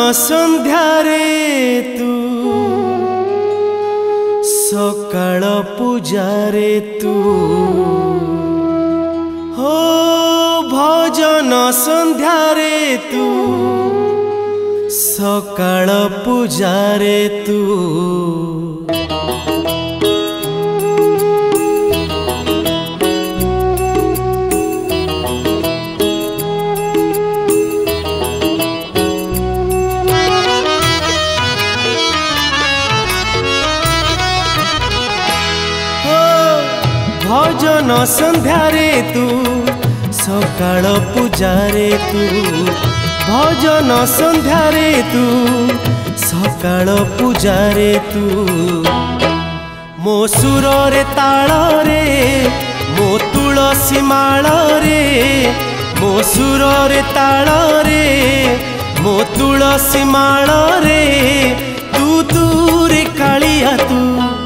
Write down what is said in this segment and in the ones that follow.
संध्यारे तू सकाळ पूजारे तू हो भजन संध्यारे तू सकाळ पूजारे तू भजन संध्यारे तू सकाळ पूजारे तू भजन संध्यारे तू सकाळ पूजारे तू मो सुर रे ताल रे मो तुलसी माळ रे मो सुर रे ताल रे मो तुलसी माळ रे तू तू रे कालिया तू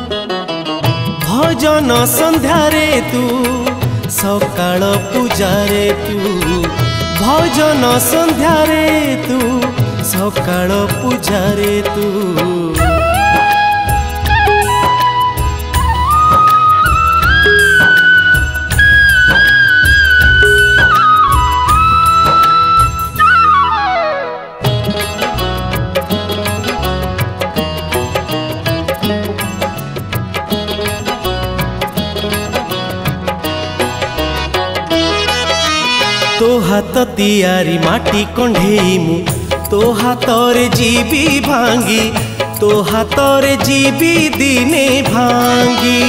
भजन संध्यारे तू सकाळ पूजारे तू भजन संध्यारे तू सकाळ पूजारे तू तो हाथ तियारी माटी कंढेई मु तो हाथ रे जीवी भांगी तो हाथ रे जीवी दिने भांगी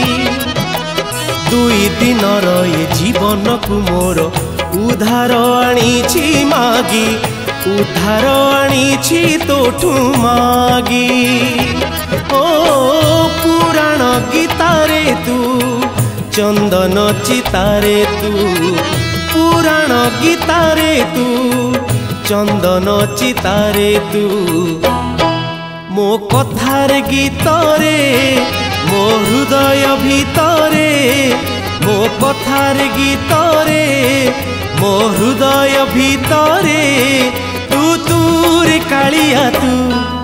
दुई दिन ये जीवन को मोर उधार आनी मागी उधार आनी तोठू मागी ओ पुराण गीतारे तू चंदन चितारे तू पुराण गीतारे तू चंदन चितारे तू मो कथार गीतरे मो हृदय भीतरे मो कथार गीतरे मो हृदय भीतरे तू तूर कालिया तू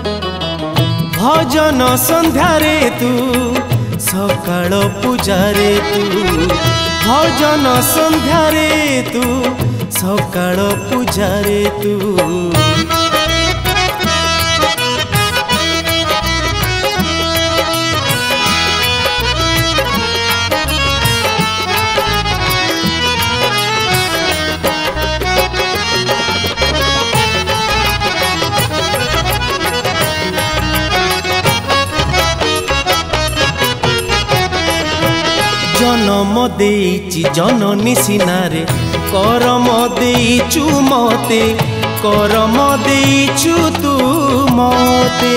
भजन संध्यारे तू सकाळ पूजारे तू भजन संध्यारे तू सकाळ पूजारे तू जन्म देइछि जननी सिनारे करम देइछु मते करम देइछु तू मते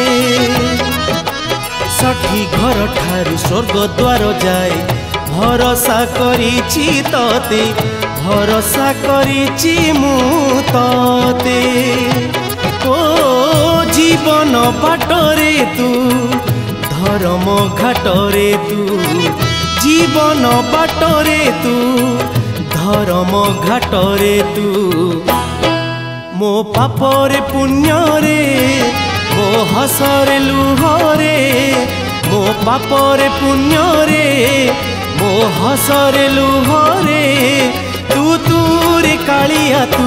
षठी घर ठारू स्वर्ग द्वार जाए भरोसा करिछि तते भरोसा करिछि मु तते ओ जीवन बाटरे तू धर्म घाटरे तू जीवन बाटरे तू धर्म घाटरे तू मो पापरे पुण्यरे मो हसरे लुहरे मो पापरे पुण्यरे मो हसरे लुहरे तू तूरे कालिया तू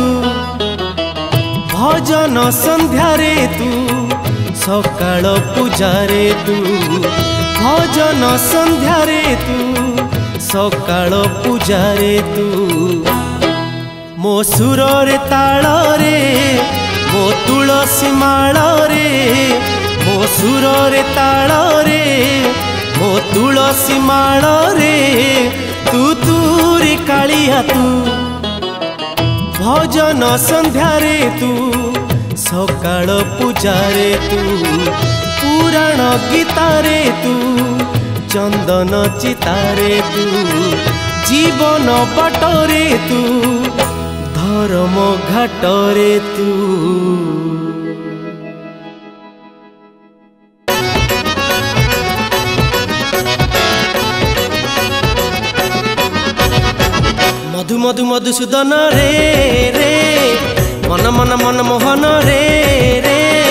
भजन संध्यारे तू सकाळ पूजारे तू भजन संध्यारे तू सकाळ पूजारे तू मो सुर रे ताल रे मो तुलसी माळ रे मो सुर रे ताल रे मो तुलसी माळ रे तू तूरे कालिया तू भजन संध्यारे तू सकाळ पूजारे तू पुराण गीतारे तू चंदन चितारे तू जीवन बाटरे तू धर्म घाटरे तू मधु मधु मधुसूदन रे रे मन मन मन मोहन रे रे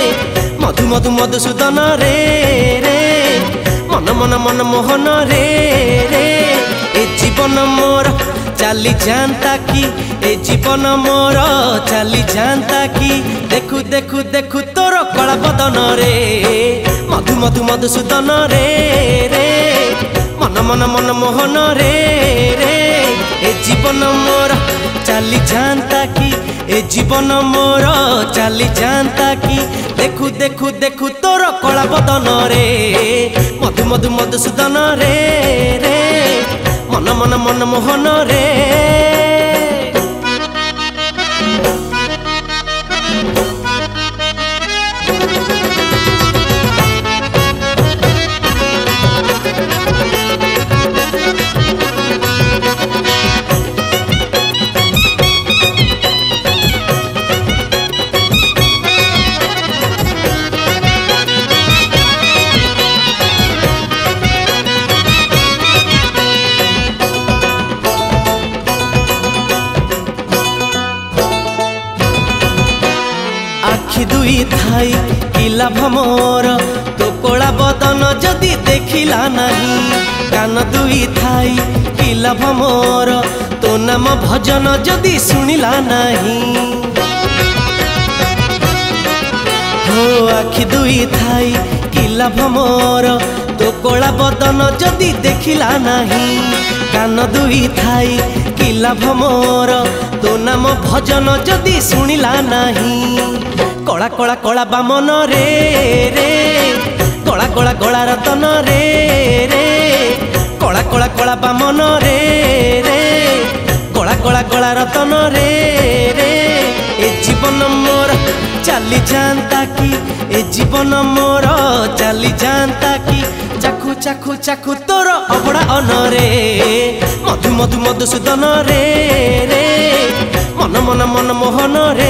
मधु मधु मधुसूदन रे रे मन मन मन मोहन रे रे ए जीवन मोर चली जानता कि ए जीवन मोर चली जानता कि देखु देखु देखु तोर कला बदन रे मधु मधु मधुसूदन रे रे मन मन मन मोहन रे रे ए जीवन मोर चली जानता कि ए जीवन मोर चली जानता कि देखु देखु देखु तोर कला बदन रे मधु मधु मधुसूदन रे रे मन मन मन मोहन रे आखि दुई थाई कि लाभ मोर तो कोला बदन जदि देखिला नहीं कान दुई थाई कि लाभ मोर तो नाम भजन जदि सुनिला नहीं हो आखि दुई थाई कि लाभ मोर तो कोला बदन जदि देखिला नहीं कान दुई थाई कि लाभ मोर तो नाम भजन जदि सुनिला नहीं कला कला कला बामन रे रे कला कला कला रतन रे रे कला कला कला बामन रे रे कला कला कला रतन रे रे ए जीवन मोर चली जानता कि ए जीवन मोर चली जानता कि चाखु चाखु चाखु तोर अबड़ा अन रे मधु मधु मधुसूदन रे रे मन मन मन मोहन रे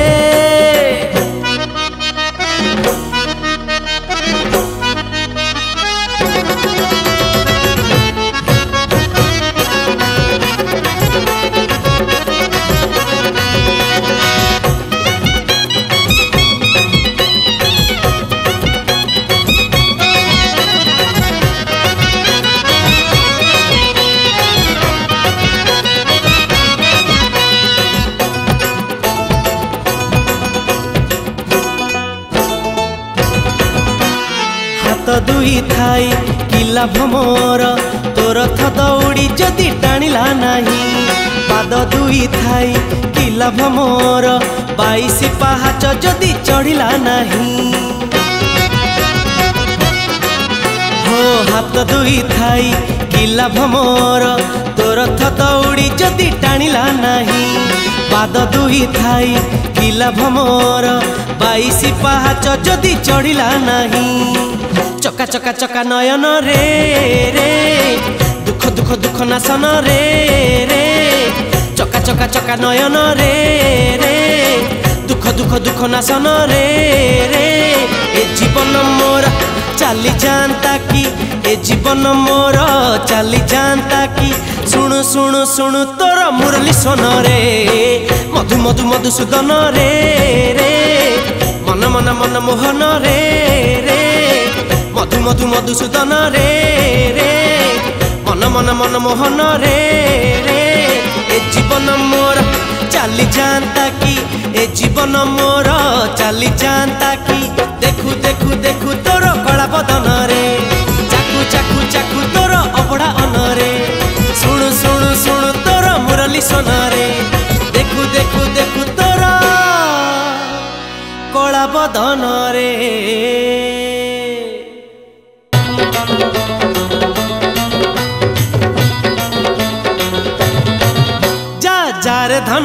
दुई थाई कि लाभ मोर तोर रथ दौड़ी जदि टाणिला नहीं पाद दुई थाई कि लाभ मोर 22 पाहाच जदि चढ़िला नहीं हो हाथ दुई थाई कि लाभ मोर तोर रथ दौड़ी जदि टाणिला नहीं पाद दुई थाई कि लाभ मोर 22 पाहाच जदि चढ़िला नहीं चका चका चका नयन रे रे दुख दुख दुख नाशन रे रे चका चका चका नयन रे रे दुख दुख दुख नाशन रे रे ए जीवन मोर चली जानता कि ए जीवन मोर चली जानता कि सुनु सुनु सुनु तोर मुरली सोन रे मधु मधु मधुसूदन रे रे मन मन मन मोहन रे रे मधु मधु मधुसूदन रे रे मन मन मन मोहन रे रे ए जीवन मोर चली जानता कि ए जीवन मोर चली जानता कि देखु देखु देखु तोर कला बदन रे चाकु चाकु चाकु तोर अबड़ा अन रे सुनु सुनु सुनु तोर मुरली सोन रे देखु देखु देखु तोर कला बदन रे जार धन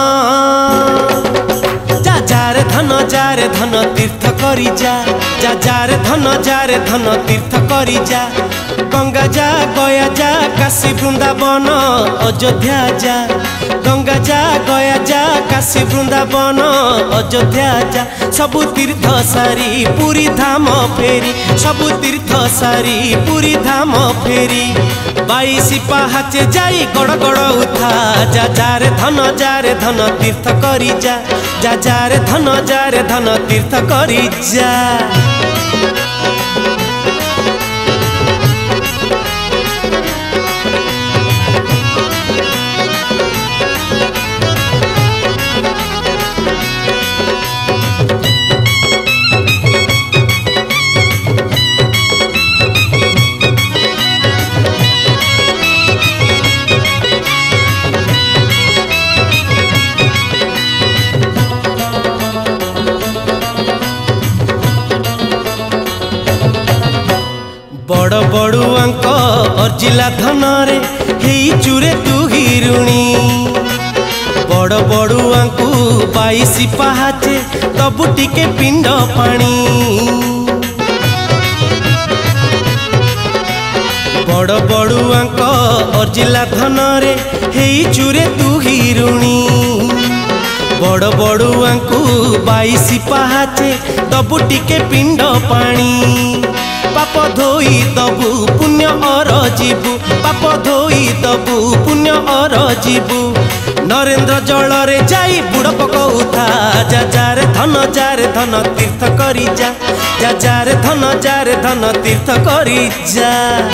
जार धन जार धन तीर्थ करी जा जार धन तीर्थ करी जा गंगा जा गया जा काशी वृंदावन अयोध्या जा गंगा जा गया जा काशी वृंदावन अयोध्या जा सबु तीर्थ सारी पुरी धाम फेरी सबु तीर्थ सारी पुरी धाम फेरी 22 पाहाचे जाई गड़ गड़ उठा जा जार धन तीर्थ करी जा जा जार धन तीर्थ करी जा। बड़ बड़ुआंक अर्जिला धन रे हेई चुरे तू हिरुणी बड़ बड़ुआंकु 22 पाहाचे तबु टिके पिंड पानी बड़ बड़ुआंक अर्जिला धन रे हेई चुरे तू हिरुणी बड़ बड़ुआंकु 22 पाहाचे तबु टिके पिंड पानी पाप धोई दबु पुण्य और जीवु पाप धोई दबु पुण्य और जीवु नरेंद्र जल रे जाई बुड़ पकौथा जा जार धन तीर्थ करी जा जा जार धन तीर्थ करी जा।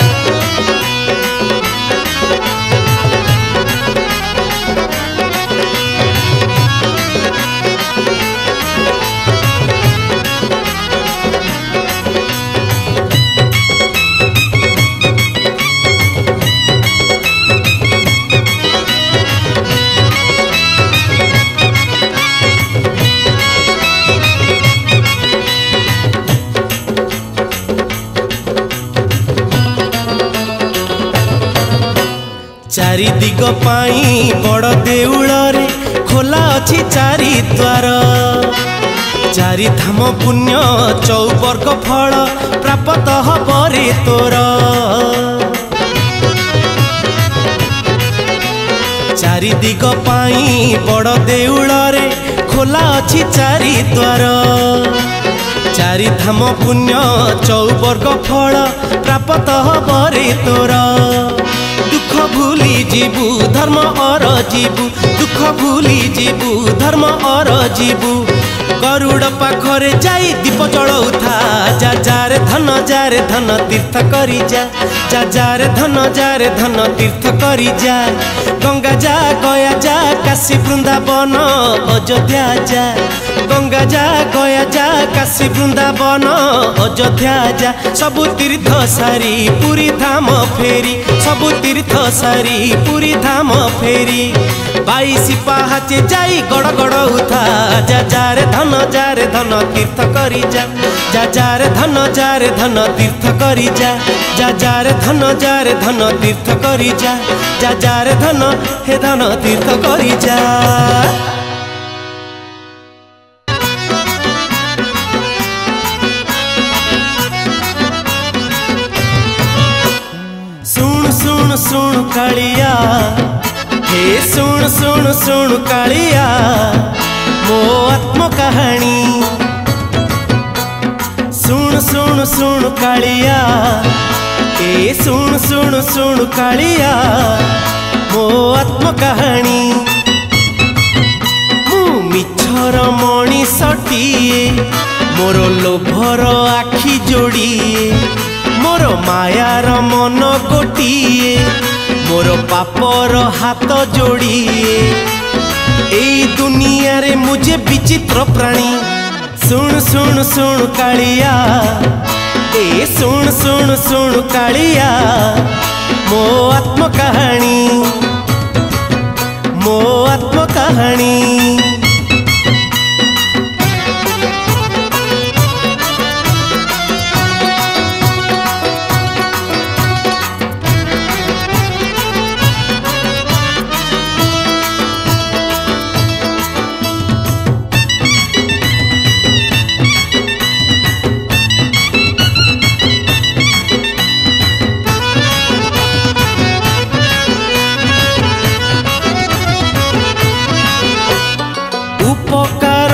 चारि दिग पाई बड़ देउल रे खोला अछि चारि द्वार चारि धाम पुण्य चौवर्ग फल प्राप्त हबरे तोर चारि दिग पाई बड़ देउल रे खोला अछि चारि द्वार चारि धाम पुण्य चौवर्ग फल प्राप्त हबरे तोर दुख भूली जीवु धर्म और जीवु दुख भूली जीवु धर्म और जीवु गरुड़ पाखरे जाई दीप जलौथा जा जार धन तीर्थ करी जा जा जार धन तीर्थ करी जा। गंगा जा गया जा काशी वृंदावन अयोध्या जा गंगा जा गया जा काशी वृंदावन अयोध्या जा सबु तीर्थ सारी पुरी धाम फेरी सबु तीर्थ सारी पुरी धाम फेरी 22 पाहाचे जाई गड़ गड़ उठा जा जार धन तीर्थ करी जा जा जार धन तीर्थ करी जा जा जार धन तीर्थ करी जा जा जार धन तीर्थ करी जा। सुन सुन सुन कालिया हे सुन सुन सुन कालिया मो आत्म कहानी सुन सुन सुन कालिया ए सुन सुन सुन कालिया मो आत्म कहानी मु मिछर मणिषटिए मोर लोभर आखि जोड़िए मोर मायार मन गोटिए मोर पापर हाथ जोड़िए एई दुनिया रे मुझे विचित्र प्राणी सुन सुन सुन कालिया ए सुन सुन सुन कालिया मो आत्म कहानी मो आत्म कहानी।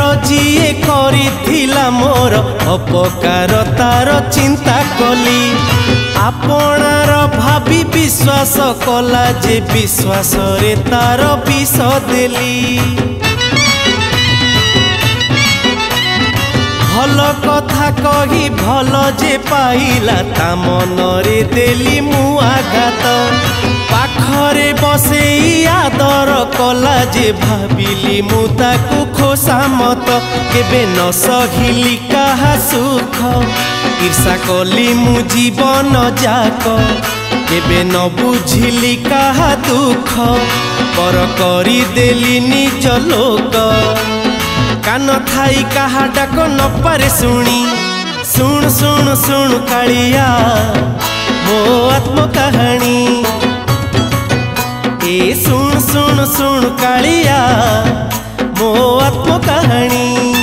मोर अपकार तार चिंता कली आपणार भाभी विश्वास कला जे विश्वास रे तार विष देली भल कथा कही भल जे पाइला ता मन रे देली मु आघात पाखरे बसेई आदर कला जे भाविली मु ताकू खोसामत केबे न सहिली काहा सुख ईर्षा कली मु जीवन जाक केबे न बुझिली काहा दुख पर करी देली निज लोक कान थाई काहा डाक न पारे शुणी शुण शुण शुण कालिया मो आत्म कहानी ए शुण शुण शुण कालिया मो आत्म कहानी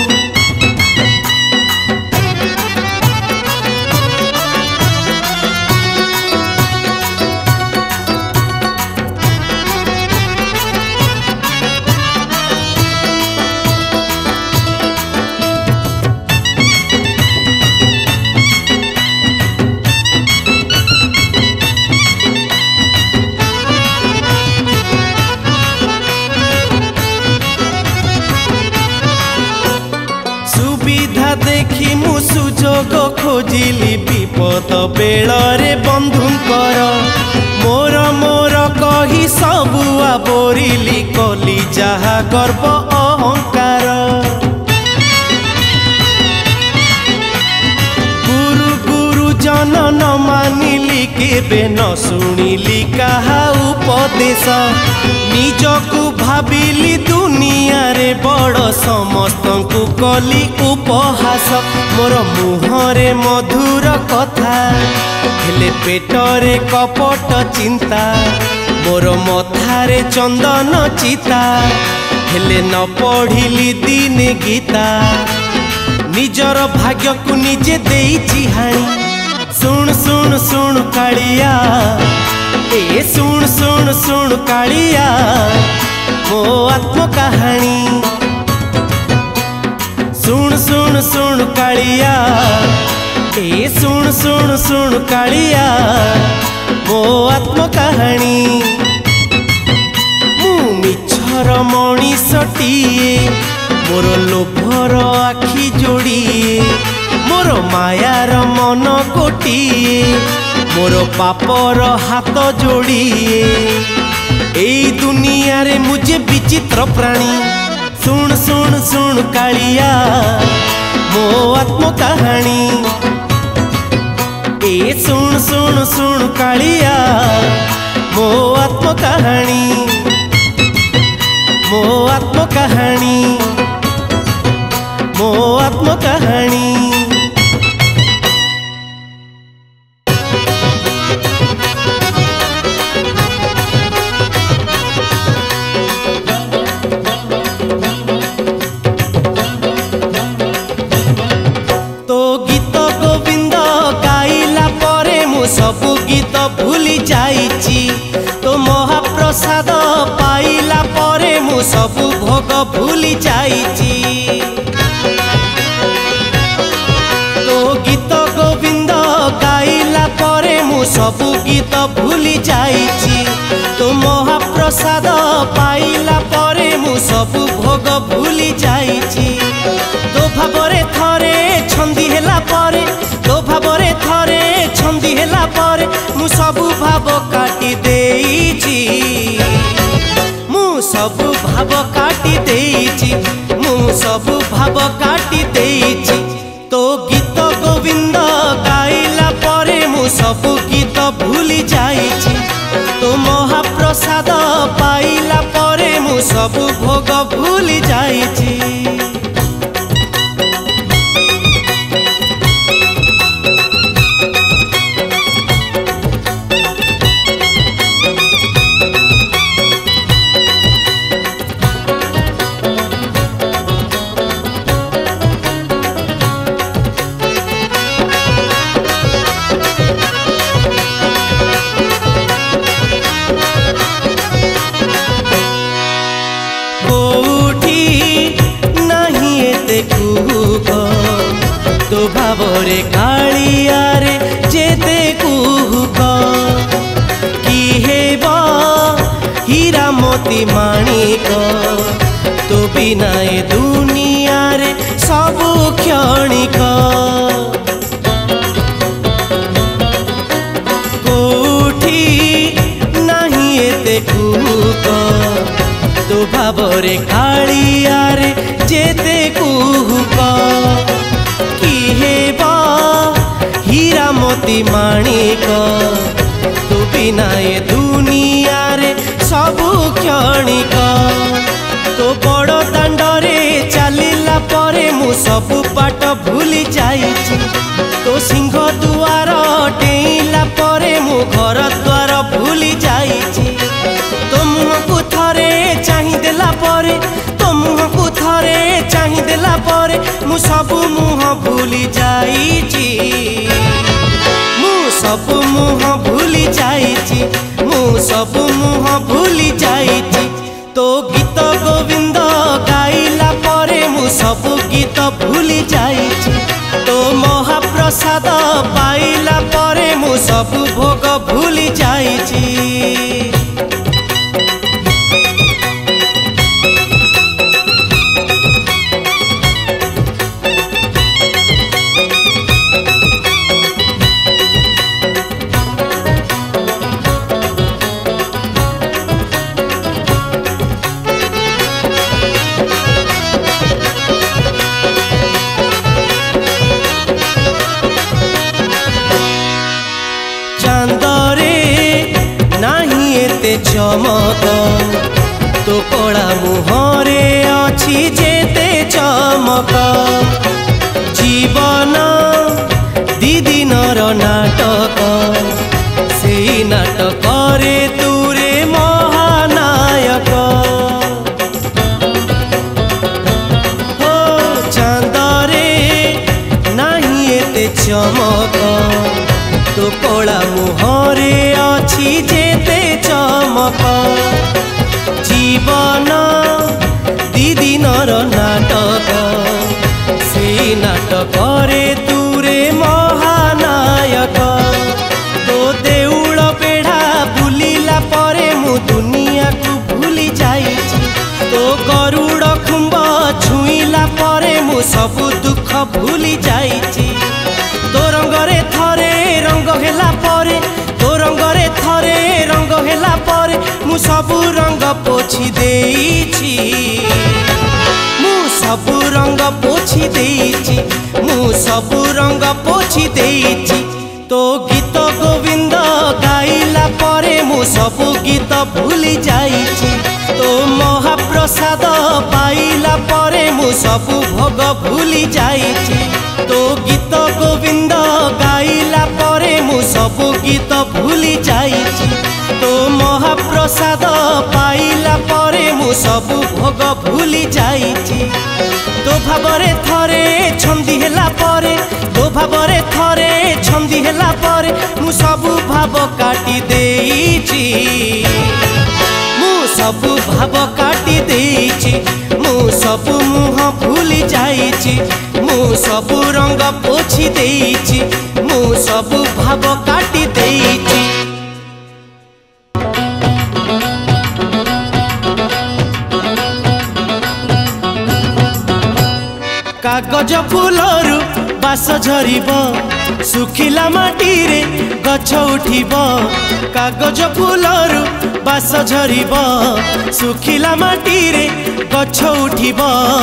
देखी मु सुजोग खोजिली विपद बेलरे बंधुंकर मोर मोर कही सबुआ बोरिली कली जहा गर्व अहंकार गुरु गुरु जन न मानिली केबे न शुणिली काहा उपदेश निजकू भाविली दुनिया रे बड़ समस्तंकु कली उपहास मोर मुहरे मधुर कथा हेले पेटरे कपट चिंता मोर मथारे चंदन चिता हेले न पढ़िली दिन गीता निजर भाग्य को निजे देइछि हाणी सुन सुन सुन कालिया ए सुन सुन सुन कालिया मो आत्म कहानी सुन सुन सुन कालिया ए सुन सुन सुन कालिया मो आत्म कहानी मु मिछर मणिषटिए मोर लोभर आखि जोड़िए मोर मायार मन कोटिए मोर पापर हाथ जोड़िए एई दुनिया रे मुझे विचित्र प्राणी सुन सुन सुन कालिया मो आत्म कहानी ए सुन सुन सुन कालिया मो आत्म कहानी मो आत्म कहानी मो आत्म कहानी सबु गीत भूली जाइची तो महाप्रसाद पाइला परे मु सबु भोग भूली जाइची तो गीत गोविंद गाइला परे मु सबु गीत भूली जाइची तो महाप्रसाद पाइला परे मु सबु भोग भूली जाइची तो भाबरे थरे छंदी हेला परे तो भाबरे थरे छंदी हेला परे मु सबु भाव काटी देइची मु सबु भाव काटी देइची मु सबु भाव काटी देइची तो गीत गोविंद गाइला परे मु सबु गीत भूली जाइची तो महाप्रसाद पाइला परे मु सबु भोग भूली जाइची तो भावरे कालिया रे जेते कुहू मोती माणिक तो बिना ए दुनिया रे सबु क्षणिक कोठी नहीं एते कुक तो भावरे कालिया रे जेते कुहुक कि हेबा हीरा मोती माणिक तू बिना ए दुनिया रे सबु क्षणिक तो बड़ दांडरे चलिला परे मु सबु बाट भूली जाइछि तो सिंह दुआर डेइला परे मु घर द्वार भूली जाइछि तो मुह को थरे चाहि देला परे तो मुह को थरे चाहि देला परे मु सबु मुह भूली जाइछि सबु मुह भूली जाइछि मु सबु मुह भूली जाइछि तो गीत गोविंद गाइला परे मु सबु गीत भूली जाइछि तो महाप्रसाद पाइला परे मु सबु भोग भूली जाइछि चमक तो कला मुहरे अच्छी जेते चमक जीवन दी दिनर नाटक से नाटक रे तूरे महानायक हो चांदरे नहीं एते चमक तो कला मुहरे अच्छी जेते चमक जीवन दी दिनर नाटक से नाटक रे तूरे महानायक तो देउल बेढ़ा बुलिला परे मु दुनिया को भूली जाइछि तो गरुड़ खुंब छुईला परे मु सबु दुख भूली जाइछि तो रंगरे थरे रंग हेला परे तो रंगरे थरे रंग हेला परे मु सबु रंग पोछि देइछि मु सबु रंग पोछि देइछि मु सबु रंग पोछि देइछि तो गीत गोविंद गाइला परे मु सबु गीत भूली जाइछि तो महाप्रसाद पाइला परे मु सबु भोग भूली जाइछि तो गीत गोविंद गाइला परे मु सबु गीत भूली जाइछि तो महाप्रसाद पाइला परे मु सबु भोग भूली जाइछि तो भावरे थरे छंदी हेला परे तो भावरे थरे छंदी हेला परे मु सबु भाव काटी देइछि मु सबु भाव काटी देइछि मु सबु मुह भूली जाइछि मु सबु रंग पोछि देइछि मु सबु भाव काटी देइछि कागज फूलरू बास झरिब सुखिला माटी रे गछ उठिब कागज फूलरू बास झरिब सुखिला माटी रे गछ उठिब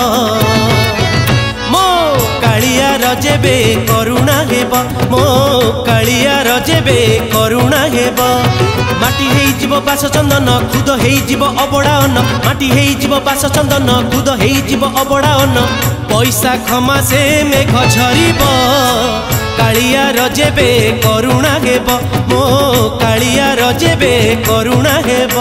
मो कालिया रजेबे करुणा हेब मो कालिया रजेबे करुणा हेब माटी हेई जीव बास चंदन खुद हेई जीव अबड़ा अन्न माटी हेई जीव बास चंदन खुद हेई जीव अबड़ा अन्न पैसा खमा से मेघ झरिब कालिया रजेबे करुणा हेब मो कालिया रजेबे करुणा हेब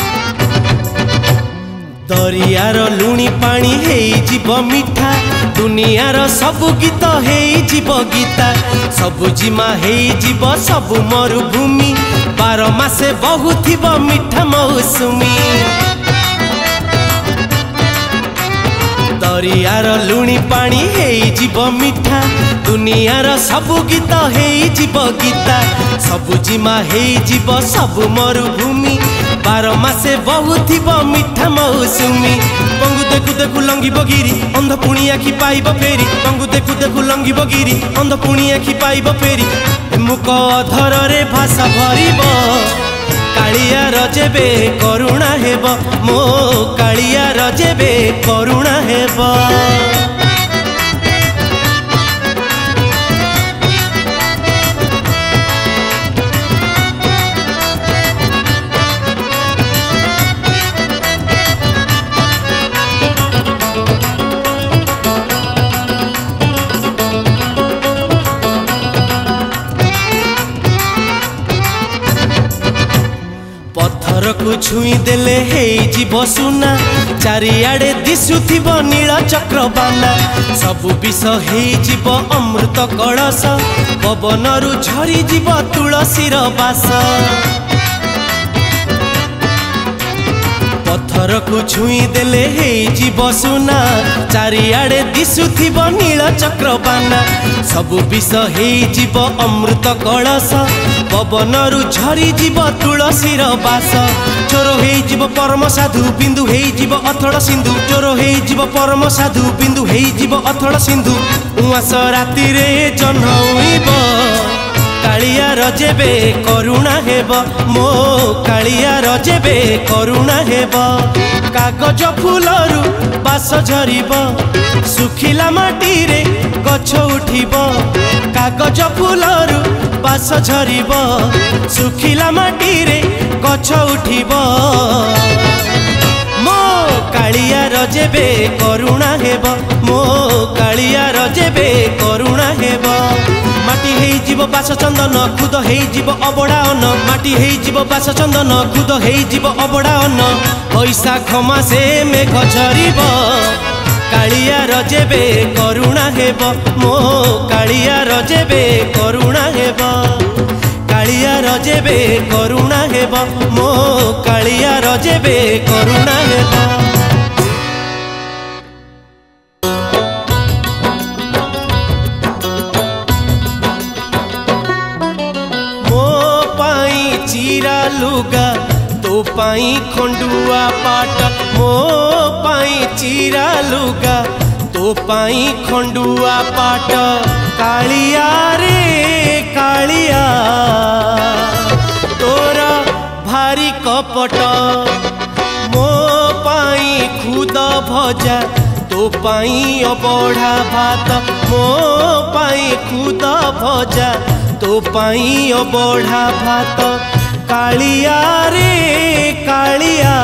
दरियार लुणी पानी हेई जीव मिठा दुनियार सबु गीत हेई जीव गीता सबु जिमा हेई जीव सबु मरुभूमि 12 मासे बहुथिब मिठा मौसुमी दरियार लुणी पानी हेई जीव मिठा दुनियार सबु गीत हेई जीव गीता सबु जिमा हेई जीव सबु मरुभूमि 12 मासे बहुथिब मिठा मौसुमी पंगु देखु देखु लंघिब गिरी अंध पुणी आखि पाइब फेरी पंगु देखु देखु लंघिब गिरी अंध पुणी आखि पाइब फेरी मुख अधर रे भाषा भरिब कालिया रजेबे करुणा हेब मो कालिया रजेबे करुणा हेब पत्थर को छुई देले हेई जीव सुना चारिआडे दिशुथिब नील चक्रबाना सबु विष हेई जीव अमृत कलश पवनरु झरी जीव तुलसीर बास पत्थर को छुई देले हेई जीव सुना चारिआडे दिशुथिब नील चक्रबाना सबु विष हेई जीव अमृत कलश पवनरु झरी जीव तुलसीर बास चोर हेई जीव परम साधु बिंदु हेई जीव अथड़ सिंधु चोर हेई जीव परम साधु बिंदु हेई जीव अथड़ सिंधु उआस राति रे जन्हउइब कालिया रजेबे करुणा हेब मो कालिया रजेबे करुणा हेब कागज फूलरु बास झरिब सुखिला माटी रे गछ उठिब कागज फूलरु बास झरिब सुखिला माटी रे गछ उठिब मो कालिया रजेबे करुणा हेब मो कालिया रजेबे करुणा हेब माटी हेई जीव बास चंदन खुद हेई जीव अबड़ा अन्न माटी हेई जीव बास चंदन खुद हेई जीव अबड़ा अन्न बैशाख मासे मेघ झरिब कालिया रजेबे करुणा हेब मो कालिया रजेबे करुणा हेब कालिया रजेबे करुणा हेब मो कालिया रजेबे करुणा हेब चिरा लुगा तो पाई खंडुआ पाट मो पाई चिरा लुगा तो पाई खंडुआ पाट कालिया रे कालिया तोरा भारी कपट मो पाई खुद भजा तो पाई अबढ़ा भात मो पाई खुद भजा तो पाई अबढ़ा भात कालिया रे कालिया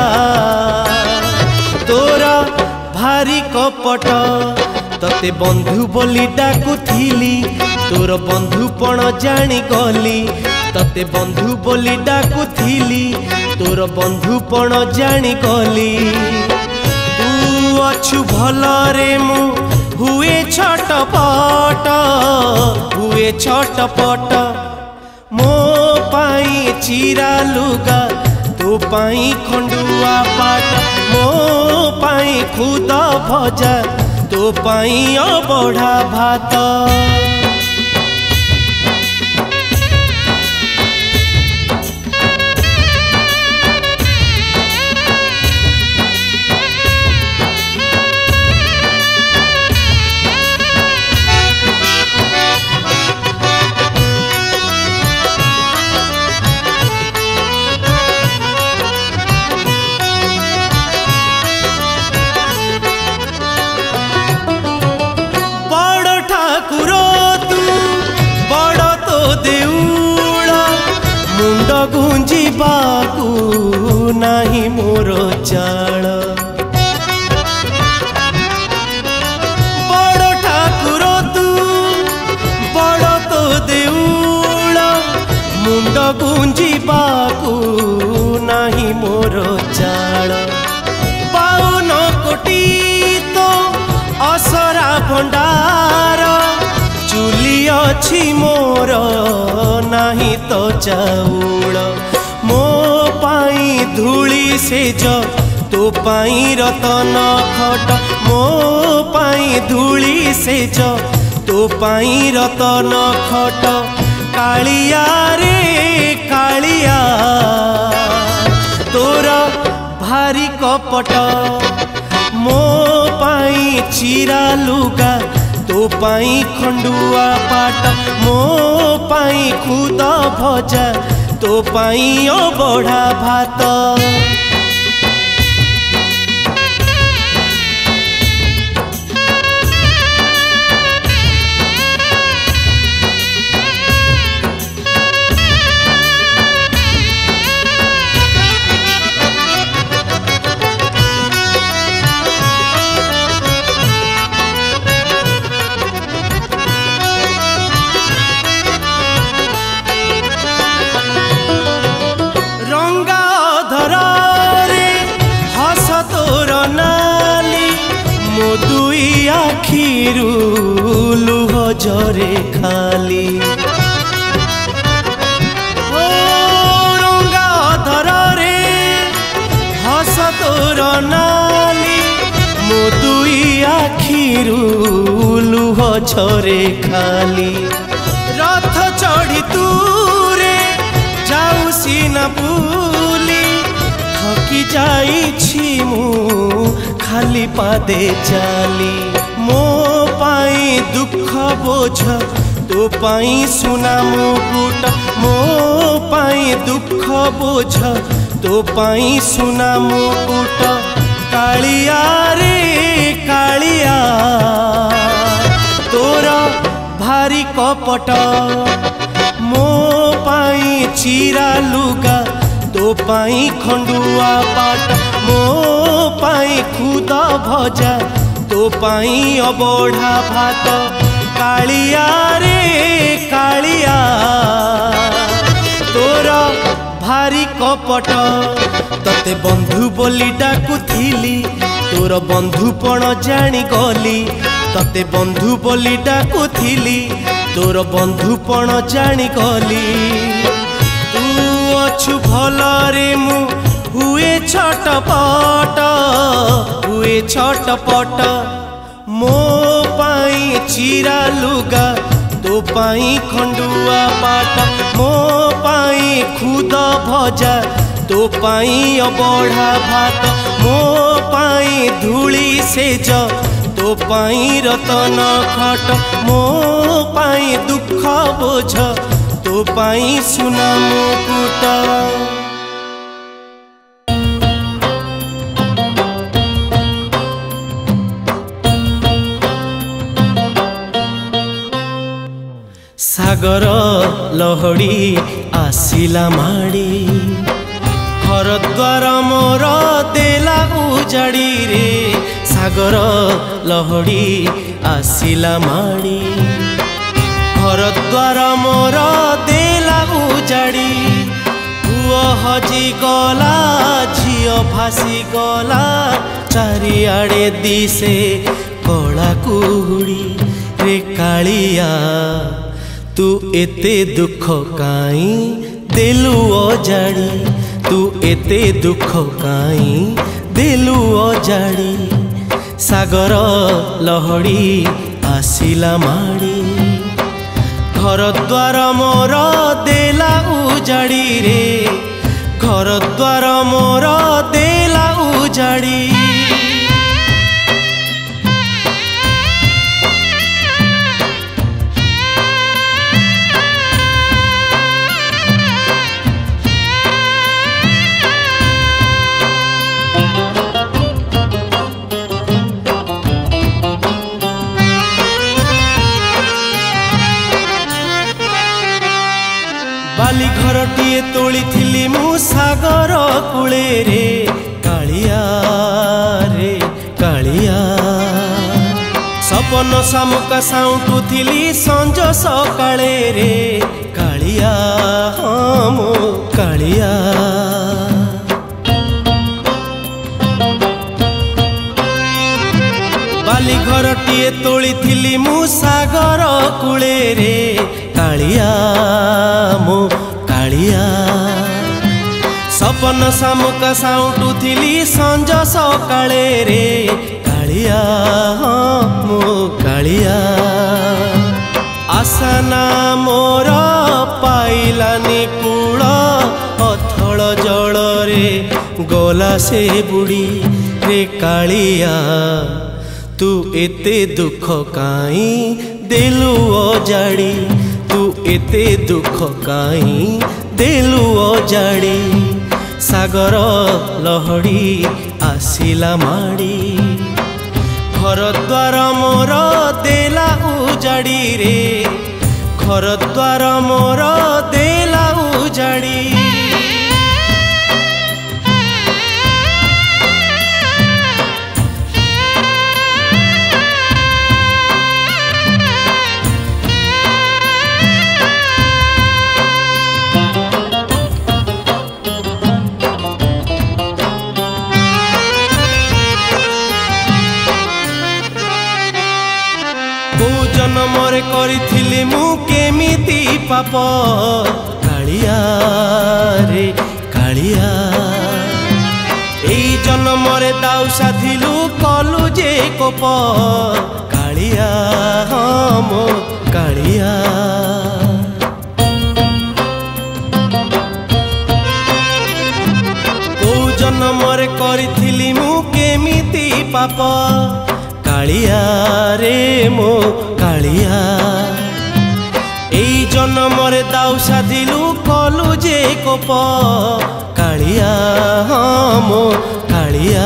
तोरा भारी कपट तते बंधु बोली डाकुथिली तोर बंधुपण जानी गली तते बंधु बोली डाकुथिली तोर बंधुपण जानी गली तू अछु भल रे मु हुए छटपट हुए छटपट मो पाई चिरा लुगा तो पाई खंडुआ पाट मो पाई खुद भजा तो पाई अबढ़ा भात गुंजिबाकू नाही मोर चाल बड़ ठाकुर तू बड़ तो देउल मुंड गुंजिबाकू नाही मोर चाल 52 कोटी तो असरा भंडार चुली अछि मोर नाही तो चाउल मो पाई धूली सेज तो पाई रतन खट मो पाई धूली सेज तो पाई रतन खट कालिया रे कालिया तोर भारी कपट मो पाई चिरा लुगा तो पाई खंडुआ पाट मो पाई खुद भजा तो पाई अबढ़ा भात आखिरू लुह जरे खाली ओ रंगा धर रे हस तोर नाली मो दुई आखिरू लुह झरे खाली रथ चढ़ी तूरे जाऊ सीना बुली थकी जाइछि मु खाली पादे चाली मो पाई दुख बोझ तो पाई सुना मुकुट मो पाई दुख बोझ तो पाई सुना मुकुट कालिया रे कालिया तोर भारी कपट मो पाई चिरा लुगा तो पाई खंडुआ पाट मो पाई खुद भजा तो पाई अबढ़ा भात कालिया रे कालिया तोर भारी कपट तते बंधु बोली डाकुथिली तोर बंधुपण जानी गली तते बंधु बोली डाकुथिली तोर बंधुपण जानी गली तू अछु भल रे मु हुए छटपट मो पाई चिरा लुगा तो पाई खंडुआ पाट मो पाई खुद भजा तो पाई अबढ़ा भात मो पाई धूली सेज तो पाई रतन खट मो पाई दुख बोझ तो पाई सुना मुकुट सागर लहड़ी आसिला माड़ी घर द्वार मोर देला उजाड़ी रे सागर लहड़ी आसिला माड़ी घर द्वार मोर देला उजाड़ी पुओ हजी गला झियो भासी गला चारिआड़े दिसे कला कुहुड़ी रे कालिया तू एते दुख काई देलु अजाड़ी तू एते दुख काई देलु अजाड़ी सागर लहड़ी आसिला माड़ी घर द्वार मोर देला उजाड़ी रे घर द्वार मोर देला उजाड़ी बाली घरटीए तोली थिली मु सागर कूले रे कालिया सपन सामुका साउंटू थिली संज सकाळे रे कालिया हाँ मो कालिया बाली घरटीए तोली मु सागर कूले रे कालिया मो कालिया सपन शामुका साउंटुथिली संज सकाळे रे कालिया मो कालिया आसाना मोर पाइलानी कूल अथल जल रे गला से बुड़ी रे कालिया तू एते दुख काई देलु अजाड़ी तू एते दुख काई देलु अजाड़ी सागर लहड़ी आसिला माड़ी घर द्वार मोर देला उजाड़ी रे घर द्वार मोर देला उजाड़ी जन्मरे करिथिली मु केमिति पाप कालिया रे कालिया एई जन्मरे दाउ साधिलु कलु जे कोप कालिया मो कालिया ओ जन्मरे करिथिली मु केमिति पाप कालिया रे मो कालिया एई जन्मरे दाउ साधिलु कलु जे कोप कालिया मो कालिया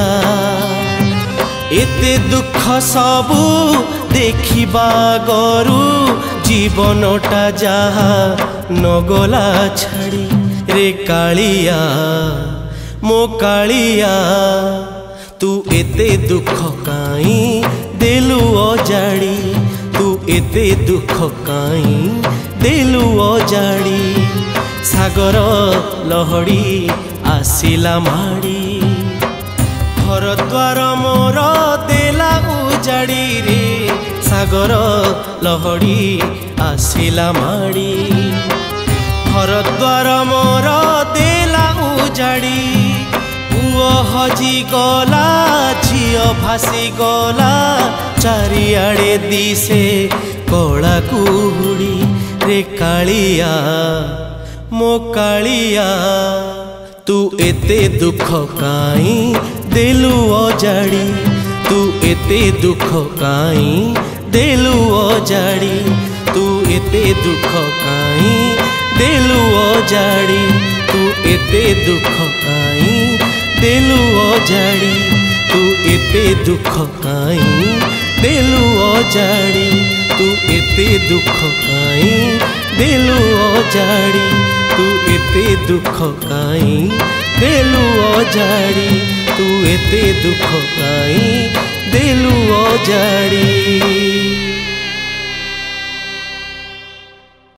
एते दुख सबु देखिबा गरु जीवनटा जहा नगला छाड़ी रे कालिया मो कालिया तू एते दुख काई देलु अजाड़ी तू एते दुख काई देलु अजाड़ी सागर लहड़ी आसिला माड़ी घर द्वार मोर देला उजाड़ी रे सागर लहड़ी आसिला माड़ी घर द्वार मोर देला उजाड़ी पुओ हजी गला झियो भासी गला चारिआड़े दिसे कला कुहुड़ी रे कालिया मो कालिया तू एते दुख काई देलु अजाड़ी तू एते दुख काई देलु अजाड़ी तू एते दुख काई देलु अजाड़ी तू एते दुख काई देलु अजाड़ी तू एते दुख काई देलु अजाड़ी तू एते दुख काई देलु अजाड़ी तू एते दुख काई देलु अजाड़ी तू एते दुख काई देलु अजाड़ी।